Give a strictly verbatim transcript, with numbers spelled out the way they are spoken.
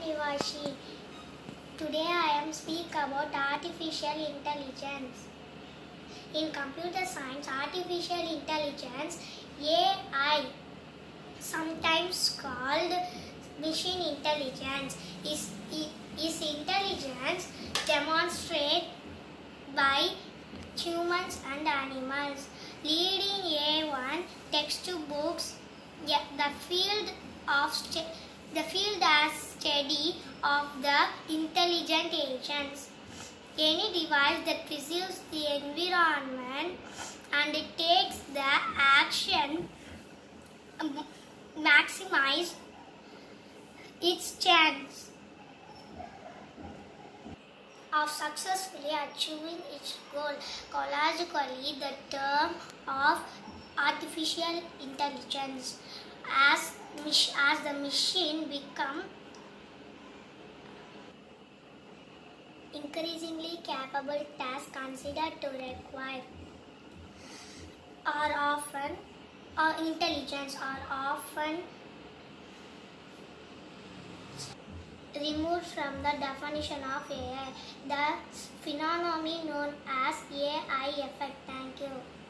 Nivashi. Today I am speak about artificial intelligence. In computer science, artificial intelligence, A I, sometimes called machine intelligence, is, is intelligence demonstrated by humans and animals. Leading A one textbooks, the field of the field as study of the intelligent agents. Any device that perceives the environment and it takes the action maximize its chance of successfully achieving its goal. Collectively, the term of artificial intelligence as, as the machine become increasingly capable, tasks considered to require are often or intelligence are often removed from the definition of A I, the phenomenon known as A I effect. Thank you.